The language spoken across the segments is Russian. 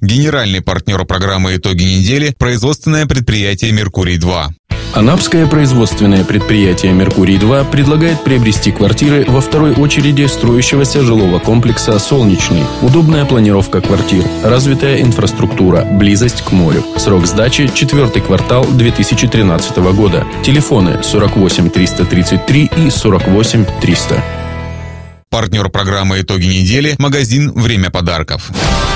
Генеральный партнер программы «Итоги недели» – производственное предприятие «Меркурий-2». Анапское производственное предприятие «Меркурий-2» предлагает приобрести квартиры во второй очереди строящегося жилого комплекса «Солнечный». Удобная планировка квартир, развитая инфраструктура, близость к морю. Срок сдачи – 4-й квартал 2013 года. Телефоны 48 333 и 48 300. Партнер программы «Итоги недели» – магазин «Время подарков».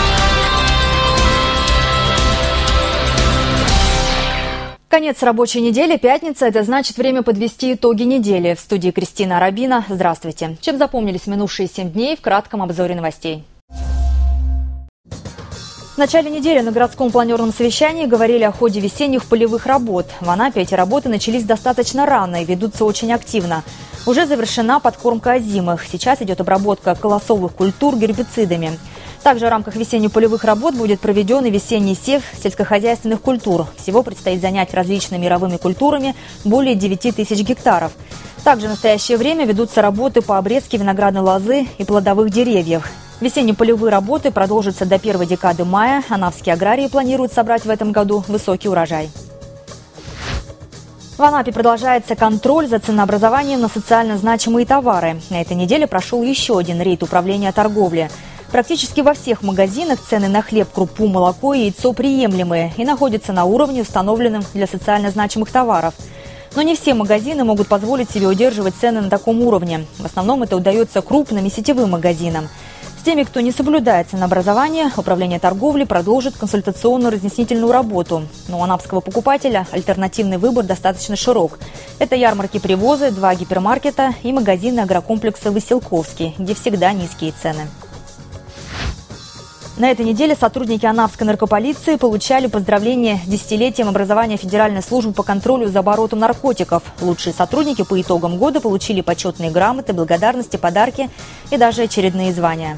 Конец рабочей недели, пятница, это значит время подвести итоги недели. В студии Кристина Арабина. Здравствуйте. Чем запомнились минувшие 7 дней в кратком обзоре новостей. В начале недели на городском планерном совещании говорили о ходе весенних полевых работ. В Анапе эти работы начались достаточно рано и ведутся очень активно. Уже завершена подкормка озимых. Сейчас идет обработка колосовых культур гербицидами. Также в рамках весенне-полевых работ будет проведен и весенний сев сельскохозяйственных культур. Всего предстоит занять различными мировыми культурами более 9 тысяч гектаров. Также в настоящее время ведутся работы по обрезке виноградной лозы и плодовых деревьев. Весенне-полевые работы продолжатся до первой декады мая. Анапские аграрии планируют собрать в этом году высокий урожай. В Анапе продолжается контроль за ценообразованием на социально значимые товары. На этой неделе прошел еще один рейд управления торговли. Практически во всех магазинах цены на хлеб, крупу, молоко и яйцо приемлемые и находятся на уровне, установленном для социально значимых товаров. Но не все магазины могут позволить себе удерживать цены на таком уровне. В основном это удается крупным и сетевым магазинам. С теми, кто не соблюдает ценообразование, управление торговли продолжит консультационно-разъяснительную работу. Но у анапского покупателя альтернативный выбор достаточно широк. Это ярмарки-привозы, 2 гипермаркета и магазины агрокомплекса «Василковский», где всегда низкие цены. На этой неделе сотрудники Анапской наркополиции получали поздравления с десятилетием образования Федеральной службы по контролю за оборотом наркотиков. Лучшие сотрудники по итогам года получили почетные грамоты, благодарности, подарки и даже очередные звания.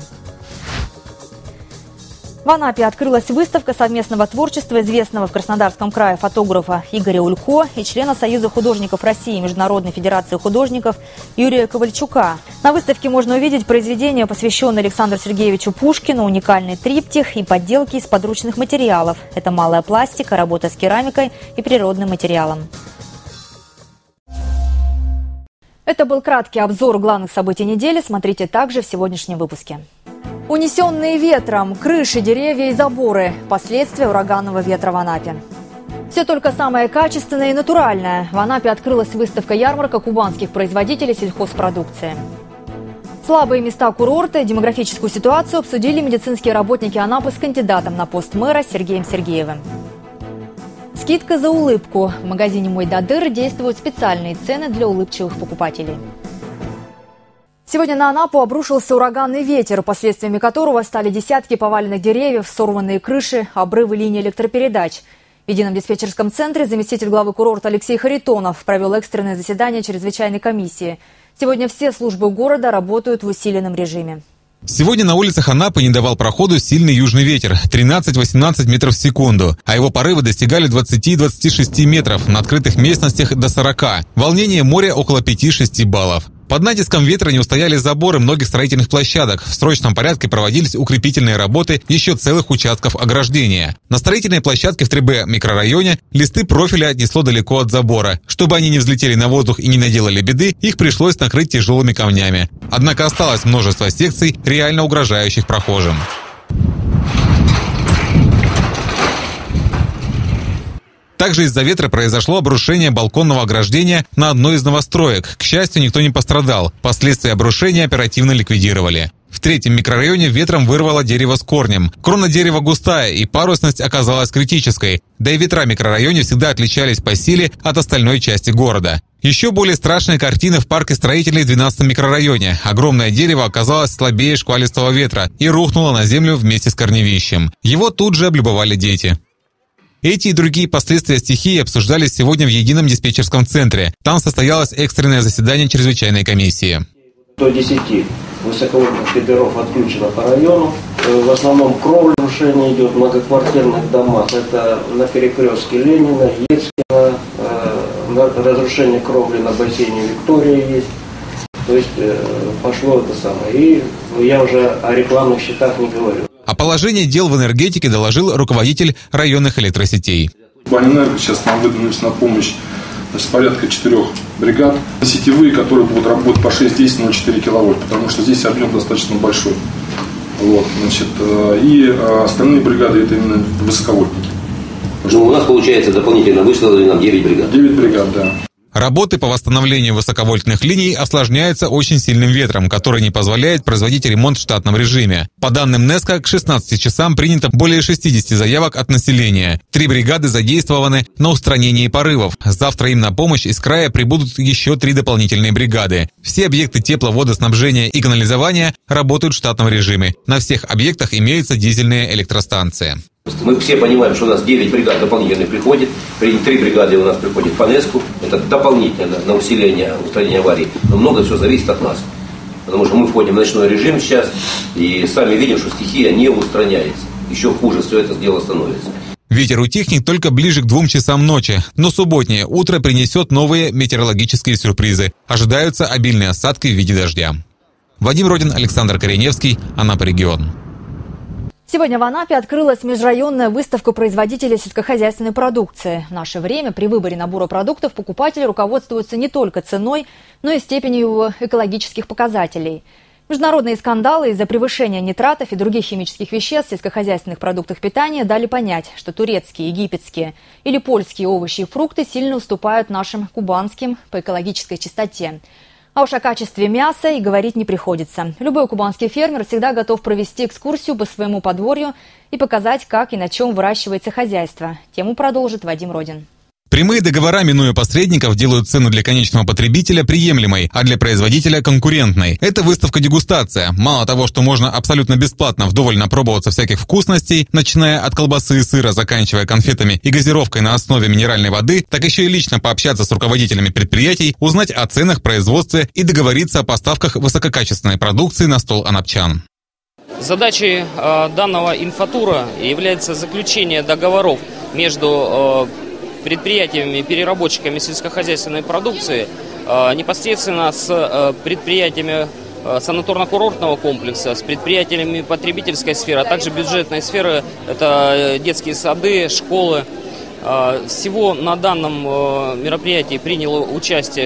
В Анапе открылась выставка совместного творчества известного в Краснодарском крае фотографа Игоря Улько и члена Союза художников России и Международной федерации художников Юрия Ковальчука. На выставке можно увидеть произведения, посвященные Александру Сергеевичу Пушкину, уникальный триптих и подделки из подручных материалов. Это малая пластика, работа с керамикой и природным материалом. Это был краткий обзор главных событий недели. Смотрите также в сегодняшнем выпуске. Унесенные ветром, крыши, деревья и заборы. Последствия ураганного ветра в Анапе. Все только самое качественное и натуральное. В Анапе открылась выставка-ярмарка кубанских производителей сельхозпродукции. Слабые места курорта и демографическую ситуацию обсудили медицинские работники Анапы с кандидатом на пост мэра Сергеем Сергеевым. Скидка за улыбку. В магазине «Мой Дадыр» действуют специальные цены для улыбчивых покупателей. Сегодня на Анапу обрушился ураганный ветер, последствиями которого стали десятки поваленных деревьев, сорванные крыши, обрывы линий электропередач. В едином диспетчерском центре заместитель главы курорта Алексей Харитонов провел экстренное заседание чрезвычайной комиссии. Сегодня все службы города работают в усиленном режиме. Сегодня на улицах Анапы не давал проходу сильный южный ветер – 13-18 метров в секунду, а его порывы достигали 20-26 метров, на открытых местностях до 40. Волнение моря около 5-6 баллов. Под натиском ветра не устояли заборы многих строительных площадок. В срочном порядке проводились укрепительные работы еще целых участков ограждения. На строительной площадке в 3Б микрорайоне листы профиля отнесло далеко от забора. Чтобы они не взлетели на воздух и не наделали беды, их пришлось накрыть тяжелыми камнями. Однако осталось множество секций, реально угрожающих прохожим. Также из-за ветра произошло обрушение балконного ограждения на одной из новостроек. К счастью, никто не пострадал. Последствия обрушения оперативно ликвидировали. В 3-м микрорайоне ветром вырвало дерево с корнем. Крона дерева густая, и парусность оказалась критической. Да и ветра в микрорайоне всегда отличались по силе от остальной части города. Еще более страшная картина в парке строителей в 12-м микрорайоне. Огромное дерево оказалось слабее шквалистого ветра и рухнуло на землю вместе с корневищем. Его тут же облюбовали дети. Эти и другие последствия стихии обсуждались сегодня в едином диспетчерском центре. Там состоялось экстренное заседание чрезвычайной комиссии. До 10 высоковольтных фидеров отключено по району. В основном кровля разрушение идет в многоквартирных домах. Это на перекрестке Ленина, Ельцина, разрушение кровли на бассейне Виктория есть. То есть пошло это самое. И я уже о рекламных счетах не говорю. О положении дел в энергетике доложил руководитель районных электросетей. Банэнерго сейчас нам выдвинулись на помощь, значит, порядка 4 бригад. Сетевые, которые будут работать по 6-10 на 4 киловатт, потому что здесь объем достаточно большой. Вот, значит, и остальные бригады это именно высоковольтники. Ну, у нас, получается, дополнительно выслали нам 9 бригад. 9 бригад, да. Работы по восстановлению высоковольтных линий осложняются очень сильным ветром, который не позволяет производить ремонт в штатном режиме. По данным НЭСКО, к 16 часам принято более 60 заявок от населения. 3 бригады задействованы на устранении порывов. Завтра им на помощь из края прибудут еще 3 дополнительные бригады. Все объекты тепловодоснабжения и канализования работают в штатном режиме. На всех объектах имеются дизельные электростанции. Мы все понимаем, что у нас 9 бригад дополнительных приходит, 3 бригады у нас приходит по НЭСКу, это дополнительно на усиление, устранение аварий, но много все зависит от нас, потому что мы входим в ночной режим сейчас и сами видим, что стихия не устраняется, еще хуже все это дело становится. Ветер утихнет только ближе к 2 часам ночи, но субботнее утро принесет новые метеорологические сюрпризы. Ожидаются обильные осадки в виде дождя. Вадим Родин, Александр Кореневский, Анапа регион. Сегодня в Анапе открылась межрайонная выставка производителей сельскохозяйственной продукции. В наше время при выборе набора продуктов покупатели руководствуются не только ценой, но и степенью его экологических показателей. Международные скандалы из-за превышения нитратов и других химических веществ в сельскохозяйственных продуктах питания дали понять, что турецкие, египетские или польские овощи и фрукты сильно уступают нашим кубанским по экологической чистоте. А уж о качестве мяса и говорить не приходится. Любой кубанский фермер всегда готов провести экскурсию по своему подворью и показать, как и на чем выращивается хозяйство. Тему продолжит Вадим Родин. Прямые договора, минуя посредников, делают цену для конечного потребителя приемлемой, а для производителя конкурентной. Это выставка-дегустация. Мало того, что можно абсолютно бесплатно вдоволь напробоваться всяких вкусностей, начиная от колбасы и сыра, заканчивая конфетами и газировкой на основе минеральной воды, так еще и лично пообщаться с руководителями предприятий, узнать о ценах, производстве и договориться о поставках высококачественной продукции на стол анапчан. Задачей данного инфотура является заключение договоров между предприятиями и переработчиками сельскохозяйственной продукции, непосредственно с предприятиями санаторно-курортного комплекса, с предприятиями потребительской сферы, а также бюджетной сферы, это детские сады, школы. Всего на данном мероприятии приняло участие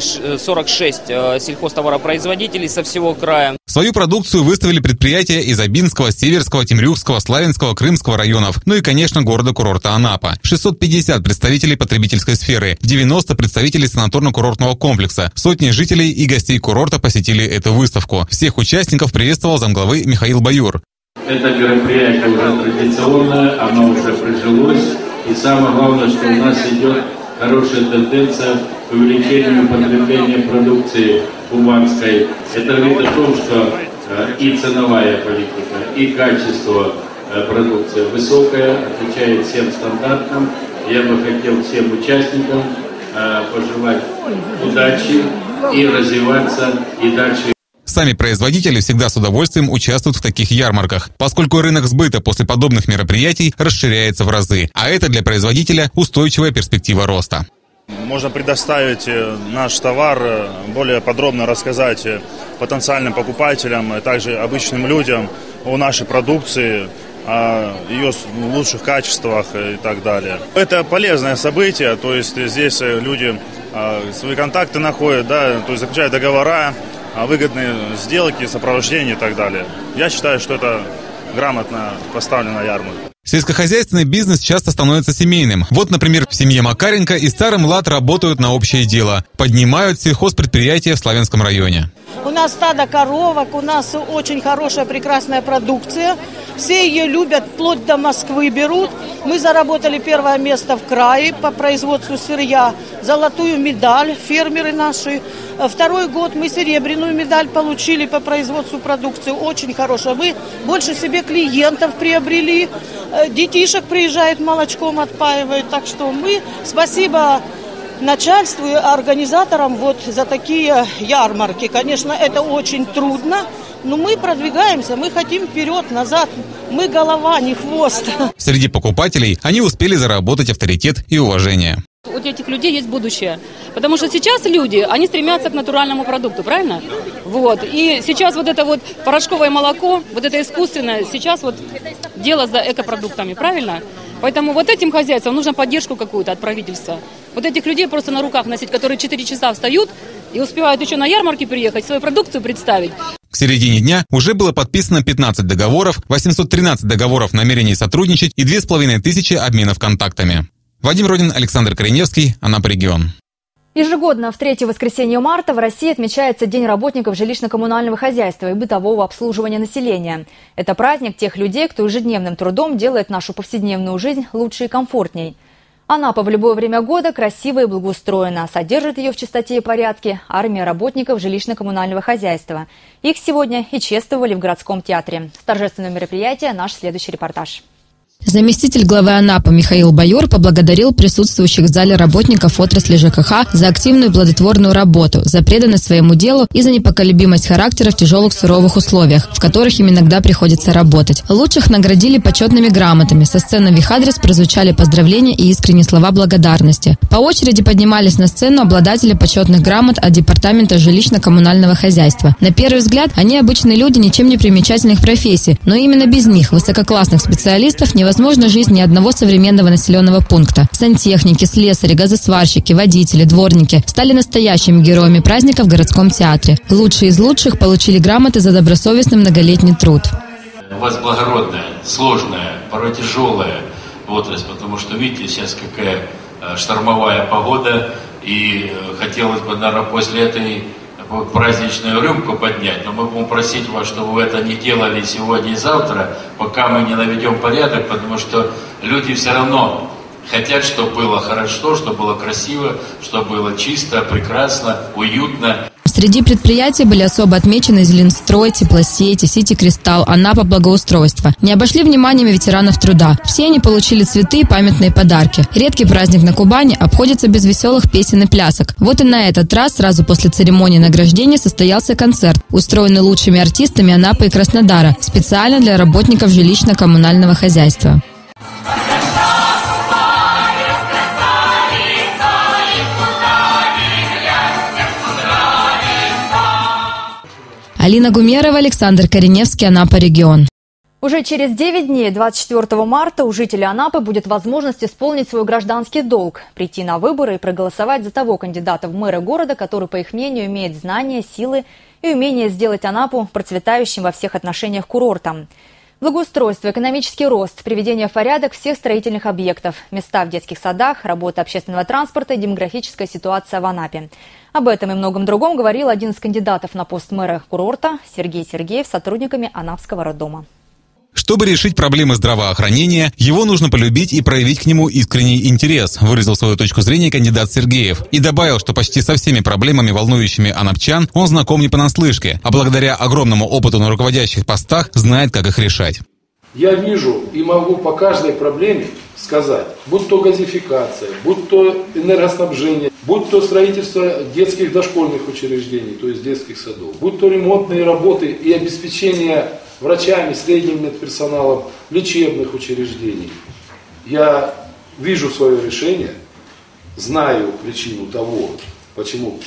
46 сельхозтоваропроизводителей со всего края. Свою продукцию выставили предприятия из Абинского, Северского, Темрюкского, Славянского, Крымского районов, ну и, конечно, города-курорта Анапа. 650 представителей потребительской сферы, 90 представителей санаторно-курортного комплекса, сотни жителей и гостей курорта посетили эту выставку. Всех участников приветствовал замглавы Михаил Баюр. Это мероприятие уже традиционное, оно уже прижилось. И самое главное, что у нас идет хорошая тенденция к увеличению потребления продукции кубанской. Это говорит о том, что и ценовая политика, и качество продукции высокое, отвечает всем стандартам. Я бы хотел всем участникам пожелать удачи и развиваться и дальше. Сами производители всегда с удовольствием участвуют в таких ярмарках, поскольку рынок сбыта после подобных мероприятий расширяется в разы, а это для производителя устойчивая перспектива роста. Можно предоставить наш товар, более подробно рассказать потенциальным покупателям, а также обычным людям о нашей продукции, о ее лучших качествах и так далее. Это полезное событие, то есть здесь люди свои контакты находят, да, то есть заключают договора, выгодные сделки, сопровождение и так далее. Я считаю, что это грамотно поставленная ярмарка. Сельскохозяйственный бизнес часто становится семейным. Вот, например, в семье Макаренко и Старый Млад работают на общее дело. Поднимают сельхозпредприятия в Славянском районе. У нас стадо коровок, у нас очень хорошая, прекрасная продукция. Все ее любят, вплоть до Москвы берут. Мы заработали 1 место в крае по производству сырья, золотую медаль, фермеры наши. 2-й год мы серебряную медаль получили по производству продукции. Очень хорошая. Мы больше себе клиентов приобрели. Детишек приезжают, молочком отпаивают. Так что мы, спасибо начальству и организаторам вот за такие ярмарки. Конечно, это очень трудно, но мы продвигаемся, мы хотим вперед, назад. Мы голова, не хвост. Среди покупателей они успели заработать авторитет и уважение. у этих людей есть будущее. Потому что сейчас люди, они стремятся к натуральному продукту, правильно? Вот. И сейчас вот это вот порошковое молоко, вот это искусственное, сейчас вот дело за экопродуктами, правильно? Поэтому вот этим хозяйствам нужно поддержку какую-то от правительства. Вот этих людей просто на руках носить, которые 4 часа встают и успевают еще на ярмарке приехать, свою продукцию представить. К середине дня уже было подписано 15 договоров, 813 договоров намерений сотрудничать и 2500 обменов контактами. Вадим Родин, Александр Кореневский, Анапа регион. Ежегодно в 3 воскресенье марта в России отмечается День работников жилищно-коммунального хозяйства и бытового обслуживания населения. Это праздник тех людей, кто ежедневным трудом делает нашу повседневную жизнь лучше и комфортней. Анапа в любое время года красиво и благоустроена. Содержит ее в чистоте и порядке армия работников жилищно-коммунального хозяйства. Их сегодня и чествовали в городском театре. С торжественного мероприятия наш следующий репортаж. Заместитель главы Анапы Михаил Байор поблагодарил присутствующих в зале работников отрасли ЖКХ за активную и плодотворную работу, за преданность своему делу и за непоколебимость характера в тяжелых суровых условиях, в которых им иногда приходится работать. Лучших наградили почетными грамотами. Со сцены в их адрес прозвучали поздравления и искренние слова благодарности. По очереди поднимались на сцену обладатели почетных грамот от Департамента жилищно-коммунального хозяйства. На первый взгляд, они обычные люди ничем не примечательных профессий, но именно без них, высококлассных специалистов, невозможно жизнь ни одного современного населенного пункта. Сантехники, слесари, газосварщики, водители, дворники стали настоящими героями праздника в городском театре. Лучшие из лучших получили грамоты за добросовестный многолетний труд. У вас благородная, сложная, порой тяжелая отрасль, потому что, видите, сейчас какая штормовая погода, и хотелось бы, наверное, после этой праздничную рюмку поднять, но мы будем просить вас, чтобы вы это не делали сегодня и завтра, пока мы не наведем порядок, потому что люди все равно хотят, чтобы было хорошо, чтобы было красиво, чтобы было чисто, прекрасно, уютно. Среди предприятий были особо отмечены Зеленстрой, Теплосети, Сити-Кристалл, Анапа Благоустройство. Не обошли вниманием ветеранов труда. Все они получили цветы и памятные подарки. Редкий праздник на Кубани обходится без веселых песен и плясок. Вот и на этот раз сразу после церемонии награждения состоялся концерт, устроенный лучшими артистами Анапы и Краснодара, специально для работников жилищно-коммунального хозяйства. Алина Гумерова, Александр Кореневский, Анапа регион. Уже через 9 дней, 24 марта, у жителей Анапы будет возможность исполнить свой гражданский долг, прийти на выборы и проголосовать за того кандидата в мэры города, который, по их мнению, имеет знания, силы и умение сделать Анапу процветающим во всех отношениях курортом. Благоустройство, экономический рост, приведение в порядок всех строительных объектов, места в детских садах, работа общественного транспорта и демографическая ситуация в Анапе. Об этом и многом другом говорил один из кандидатов на пост мэра курорта Сергей Сергеев с сотрудниками Анапского роддома. Чтобы решить проблемы здравоохранения, его нужно полюбить и проявить к нему искренний интерес, выразил свою точку зрения кандидат Сергеев. И добавил, что почти со всеми проблемами, волнующими анапчан, он знаком не понаслышке, а благодаря огромному опыту на руководящих постах знает, как их решать. Я вижу и могу по каждой проблеме сказать, будь то газификация, будь то энергоснабжение, будь то строительство детских дошкольных учреждений, то есть детских садов, будь то ремонтные работы и обеспечение врачами, средним медперсоналом лечебных учреждений. Я вижу свое решение, знаю причину того, почему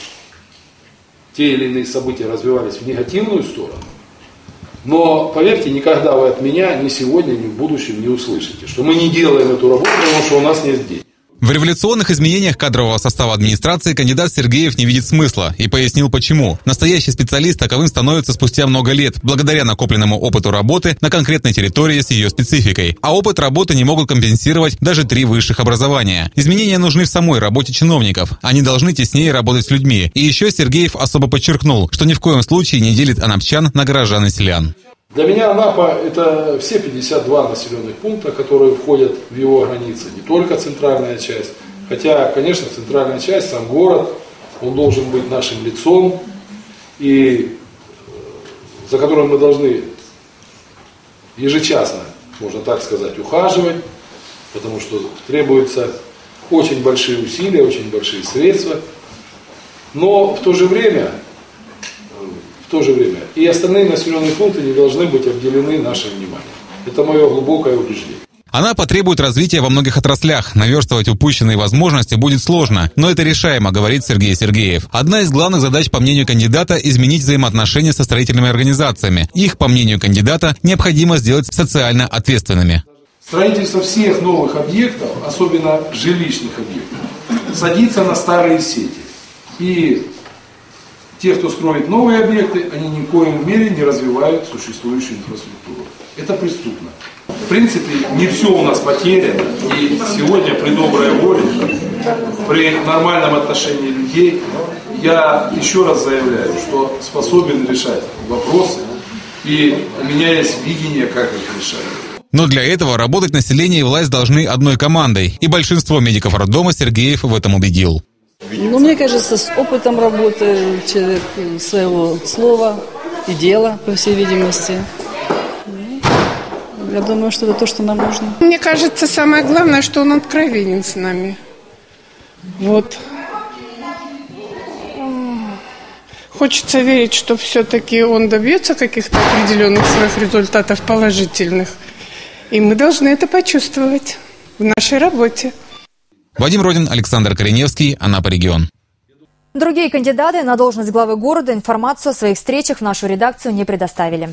те или иные события развивались в негативную сторону. Но, поверьте, никогда вы от меня ни сегодня, ни в будущем не услышите, что мы не делаем эту работу, потому что у нас нет денег. В революционных изменениях кадрового состава администрации кандидат Сергеев не видит смысла и пояснил, почему. Настоящий специалист таковым становится спустя много лет, благодаря накопленному опыту работы на конкретной территории с ее спецификой. А опыт работы не могут компенсировать даже 3 высших образования. Изменения нужны в самой работе чиновников. Они должны теснее работать с людьми. И еще Сергеев особо подчеркнул, что ни в коем случае не делит анапчан на горожан и селян. Для меня Анапа – это все 52 населенных пункта, которые входят в его границы, не только центральная часть. Хотя, конечно, центральная часть, сам город, он должен быть нашим лицом, и за которым мы должны ежечасно, можно так сказать, ухаживать, потому что требуются очень большие усилия, очень большие средства. Но в то же время и остальные населенные пункты не должны быть обделены нашим вниманием. Это мое глубокое убеждение. Она потребует развития во многих отраслях. Наверстывать упущенные возможности будет сложно, но это решаемо, говорит Сергей Сергеев. Одна из главных задач, по мнению кандидата, изменить взаимоотношения со строительными организациями. Их, по мнению кандидата, необходимо сделать социально ответственными. Строительство всех новых объектов, особенно жилищных объектов, садится на старые сети. И те, кто строит новые объекты, они ни в коем мере не развивают существующую инфраструктуру. Это преступно. В принципе, не все у нас потеряно. И сегодня при доброй воле, при нормальном отношении людей, я еще раз заявляю, что способен решать вопросы. И у меня есть видение, как их решать. Но для этого работать население и власть должны одной командой. И большинство медиков роддома Сергеев в этом убедил. Ну, мне кажется, с опытом работы человек своего слова и дела, по всей видимости. Я думаю, что это то, что нам нужно. Мне кажется, самое главное, что он откровенен с нами. Вот. Хочется верить, что все-таки он добьется каких-то определенных своих результатов положительных. И мы должны это почувствовать в нашей работе. Вадим Родин, Александр Кореневский, Анапа регион. Другие кандидаты на должность главы города информацию о своих встречах в нашу редакцию не предоставили.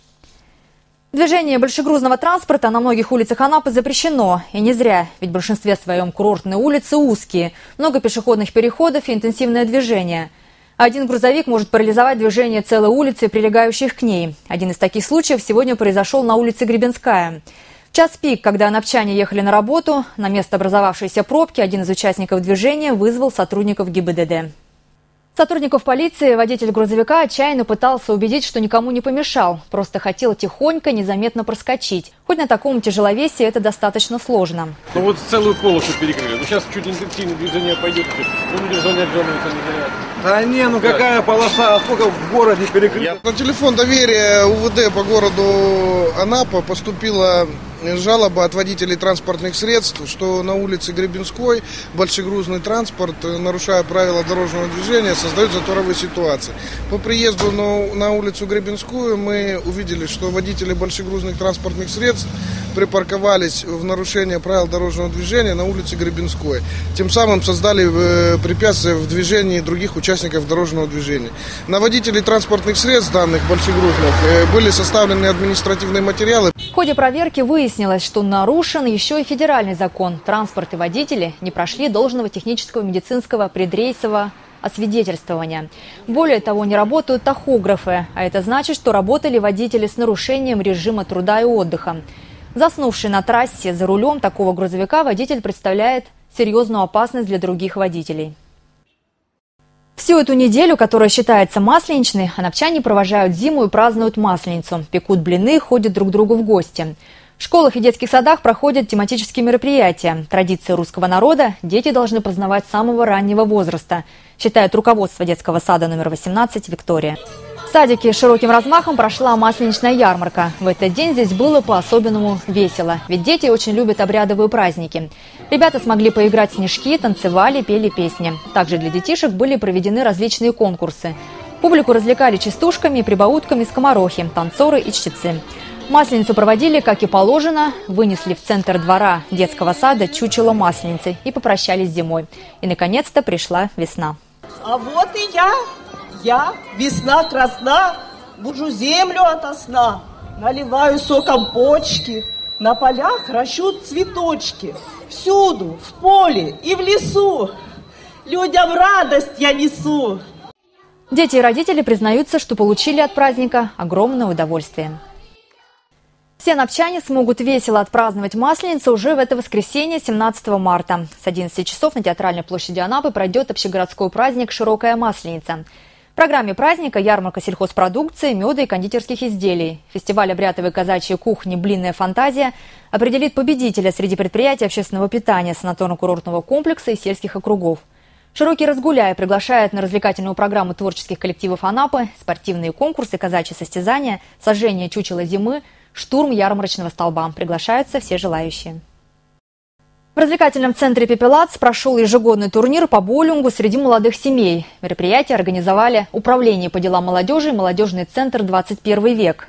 Движение большегрузного транспорта на многих улицах Анапы запрещено. И не зря, ведь в большинстве своем курортные улицы узкие, много пешеходных переходов и интенсивное движение. Один грузовик может парализовать движение целой улицы, прилегающих к ней. Один из таких случаев сегодня произошел на улице Гребенская. В час пик, когда анапчане ехали на работу, на место образовавшейся пробки один из участников движения вызвал сотрудников ГИБДД. Сотрудников полиции водитель грузовика отчаянно пытался убедить, что никому не помешал. Просто хотел тихонько, незаметно проскочить. Хоть на таком тяжеловесе это достаточно сложно. Ну вот целую полосу перекрыли. Ну сейчас чуть интенсивное движение пойдет. Люди звонят, Да не, ну какая полоса, а сколько в городе перекрыто. На телефон доверия УВД по городу Анапа поступила жалоба от водителей транспортных средств, что на улице Гребенской большегрузный транспорт, нарушая правила дорожного движения, создает заторовые ситуации. По приезду на улицу Гребенскую мы увидели, что водители большегрузных транспортных средств припарковались в нарушение правил дорожного движения на улице Гребенской. Тем самым создали препятствия в движении других участников дорожного движения. На водителей транспортных средств данных большегрузных были составлены административные материалы. В ходе проверки выяснилось, что нарушен еще и федеральный закон. Транспорт и водители не прошли должного технического, медицинского, предрейсового освидетельствования. Более того, не работают тахографы, а это значит, что работали водители с нарушением режима труда и отдыха. Заснувший на трассе за рулем такого грузовика водитель представляет серьезную опасность для других водителей. Всю эту неделю, которая считается масленичной, анапчане провожают зиму и празднуют Масленицу. Пекут блины, ходят друг к другу в гости. В школах и детских садах проходят тематические мероприятия. Традиции русского народа дети должны познавать с самого раннего возраста, считает руководство детского сада номер 18 «Виктория». В садике с широким размахом прошла масленичная ярмарка. В этот день здесь было по-особенному весело, ведь дети очень любят обрядовые праздники. Ребята смогли поиграть в снежки, танцевали, пели песни. Также для детишек были проведены различные конкурсы. Публику развлекали частушками и прибаутками скоморохи, танцоры и чтецы. Масленицу проводили, как и положено, вынесли в центр двора детского сада чучело масленицы и попрощались с зимой. И, наконец-то, пришла весна. А вот и я, весна красна, буджу землю ото сна, наливаю соком почки, на полях ращут цветочки, всюду, в поле и в лесу, людям радость я несу. Дети и родители признаются, что получили от праздника огромное удовольствие. Все анапчане смогут весело отпраздновать Масленицу уже в это воскресенье, 17 марта. С 11 часов на Театральной площади Анапы пройдет общегородской праздник «Широкая Масленица». В программе праздника ярмарка сельхозпродукции, меда и кондитерских изделий. Фестиваль обрядовой казачьей кухни «Блинная фантазия» определит победителя среди предприятий общественного питания, санаторно-курортного комплекса и сельских округов. «Широкий разгуляй» приглашает на развлекательную программу творческих коллективов Анапы, спортивные конкурсы, казачьи состязания, сожжение чучела зимы, штурм ярмарочного столба. Приглашаются все желающие. В развлекательном центре «Пепелац» прошел ежегодный турнир по боулингу среди молодых семей. Мероприятие организовали Управление по делам молодежи и молодежный центр «21 век». В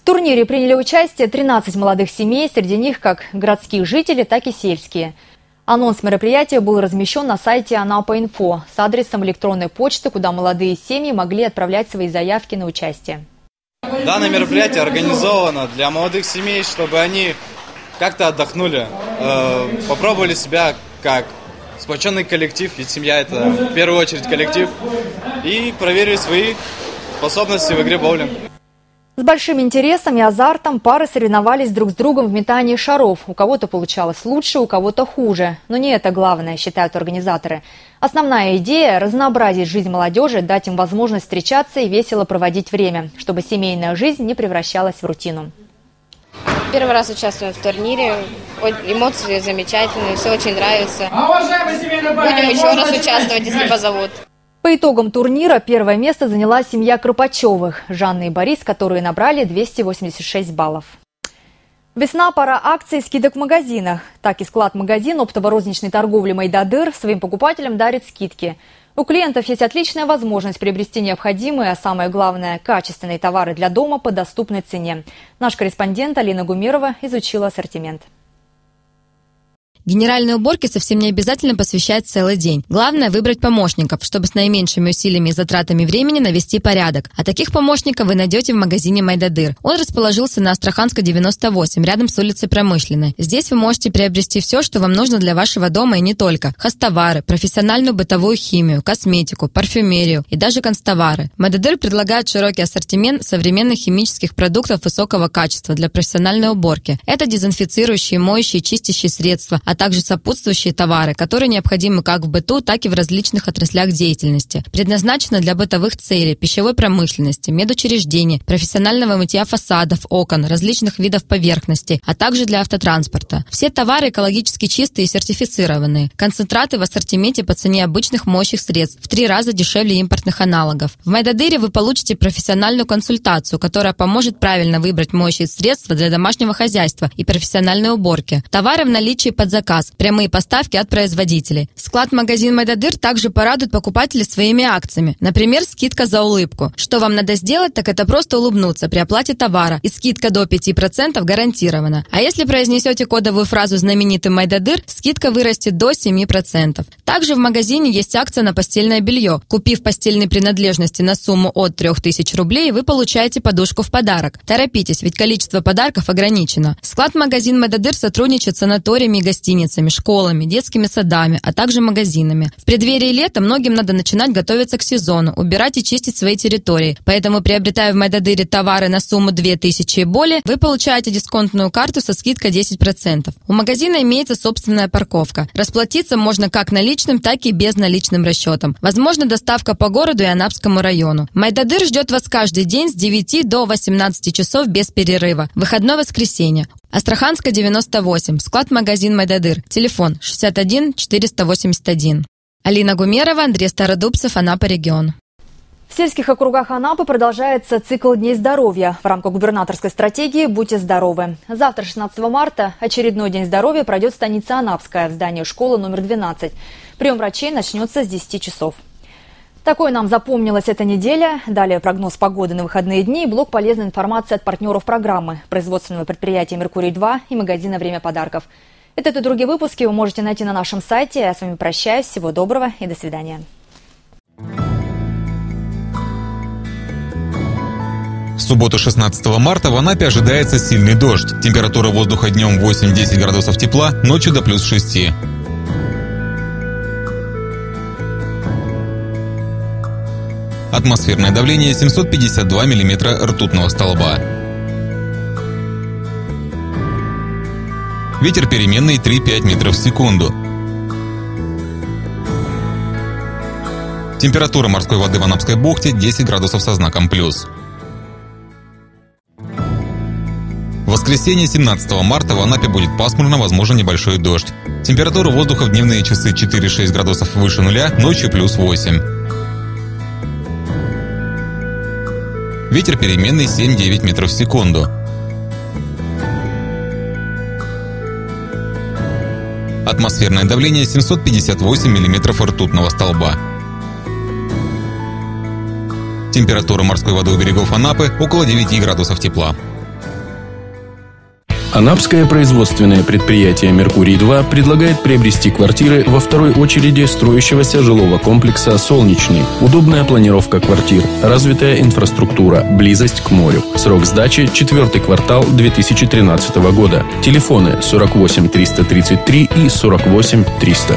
В турнире приняли участие 13 молодых семей, среди них как городские жители, так и сельские. Анонс мероприятия был размещен на сайте Анапа.Инфо с адресом электронной почты, куда молодые семьи могли отправлять свои заявки на участие. Данное мероприятие организовано для молодых семей, чтобы они как-то отдохнули, попробовали себя как сплоченный коллектив, ведь семья – это в первую очередь коллектив, и проверили свои способности в игре боулинг. С большим интересом и азартом пары соревновались друг с другом в метании шаров. У кого-то получалось лучше, у кого-то хуже. Но не это главное, считают организаторы. Основная идея – разнообразить жизнь молодежи, дать им возможность встречаться и весело проводить время, чтобы семейная жизнь не превращалась в рутину. Первый раз участвую в турнире. Эмоции замечательные, все очень нравится. Будем еще раз участвовать, если позовут. По итогам турнира первое место заняла семья Кропачевых, Жанна и Борис, которые набрали 286 баллов. Весна – пора акций и скидок в магазинах. Так и склад-магазин оптово-розничной торговли «Майдадыр» своим покупателям дарит скидки. У клиентов есть отличная возможность приобрести необходимые, а самое главное – качественные товары для дома по доступной цене. Наш корреспондент Алина Гумерова изучила ассортимент. Генеральной уборке совсем не обязательно посвящать целый день. Главное – выбрать помощников, чтобы с наименьшими усилиями и затратами времени навести порядок. А таких помощников вы найдете в магазине «Майдадыр». Он расположился на Астраханской, 98, рядом с улицей Промышленной. Здесь вы можете приобрести все, что вам нужно для вашего дома и не только. Хозтовары, профессиональную бытовую химию, косметику, парфюмерию и даже канцтовары. «Майдадыр» предлагает широкий ассортимент современных химических продуктов высокого качества для профессиональной уборки. Это дезинфицирующие, моющие, чистящие средства, а также сопутствующие товары, которые необходимы как в быту, так и в различных отраслях деятельности. Предназначено для бытовых целей, пищевой промышленности, медучреждений, профессионального мытья фасадов, окон, различных видов поверхностей, а также для автотранспорта. Все товары экологически чистые и сертифицированные. Концентраты в ассортименте по цене обычных моющих средств в 3 раза дешевле импортных аналогов. В «Майдадыре» вы получите профессиональную консультацию, которая поможет правильно выбрать моющие средства для домашнего хозяйства и профессиональной уборки. Товары в наличии под заказ. Прямые поставки от производителей. Склад-магазин «Майдадыр» также порадует покупателей своими акциями. Например, скидка за улыбку. Что вам надо сделать, так это просто улыбнуться при оплате товара. И скидка до 5% гарантирована. А если произнесете кодовую фразу знаменитый «Майдадыр», скидка вырастет до 7%. Также в магазине есть акция на постельное белье. Купив постельные принадлежности на сумму от 3000 рублей, вы получаете подушку в подарок. Торопитесь, ведь количество подарков ограничено. Склад-магазин «Майдадыр» сотрудничает с санаториями и гостиницами, школами, детскими садами, а также магазинами. В преддверии лета многим надо начинать готовиться к сезону, убирать и чистить свои территории. Поэтому, приобретая в «Майдадыре» товары на сумму 2000 и более, вы получаете дисконтную карту со скидкой 10%. У магазина имеется собственная парковка. Расплатиться можно как наличным, так и безналичным расчетом. Возможно доставка по городу и Анапскому району. «Майдадыр» ждет вас каждый день с 9 до 18 часов без перерыва. Выходное воскресенье. Астраханская, 98. Склад-магазин «Майдадыр». Телефон 61 481. Алина Гумерова, Андрей Стародубцев, Анапа, регион. В сельских округах Анапы продолжается цикл Дней здоровья. В рамках губернаторской стратегии «Будьте здоровы». Завтра, 16 марта, очередной День здоровья пройдет в станице Анапская, в здании школы номер 12. Прием врачей начнется с 10 часов. Такой нам запомнилась эта неделя. Далее прогноз погоды на выходные дни и блок полезной информации от партнеров программы, производственного предприятия «Меркурий-2» и магазина «Время подарков». Это и другие выпуски вы можете найти на нашем сайте. Я с вами прощаюсь. Всего доброго и до свидания. В субботу 16 марта в Анапе ожидается сильный дождь. Температура воздуха днем 8-10 градусов тепла, ночью до плюс 6. Атмосферное давление 752 мм ртутного столба. Ветер переменный 3-5 метров в секунду. Температура морской воды в Анапской бухте 10 градусов со знаком плюс. В воскресенье 17 марта в Анапе будет пасмурно, возможен небольшой дождь. Температура воздуха в дневные часы 4-6 градусов выше нуля, ночью плюс 8. Ветер переменный 7-9 метров в секунду. Атмосферное давление 758 миллиметров ртутного столба. Температура морской воды у берегов Анапы около 9 градусов тепла. Анапское производственное предприятие «Меркурий-2» предлагает приобрести квартиры во второй очереди строящегося жилого комплекса «Солнечный». Удобная планировка квартир, развитая инфраструктура, близость к морю. Срок сдачи – 4-й квартал 2013 года. Телефоны 48 333 и 48 300.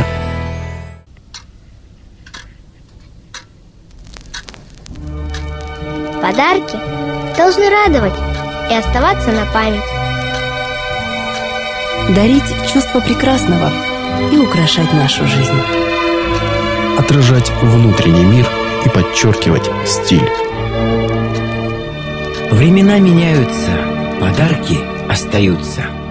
Подарки должны радовать и оставаться на память. Дарить чувство прекрасного и украшать нашу жизнь. Отражать внутренний мир и подчеркивать стиль. Времена меняются, подарки остаются.